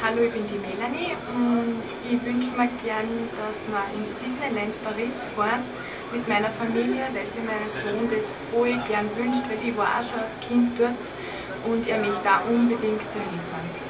Hallo, ich bin die Melanie und ich wünsche mir gern, dass wir ins Disneyland Paris fahren mit meiner Familie, weil sich mein Sohn das voll gern wünscht, weil ich war auch schon als Kind dort und er möchte auch unbedingt dahin fahren.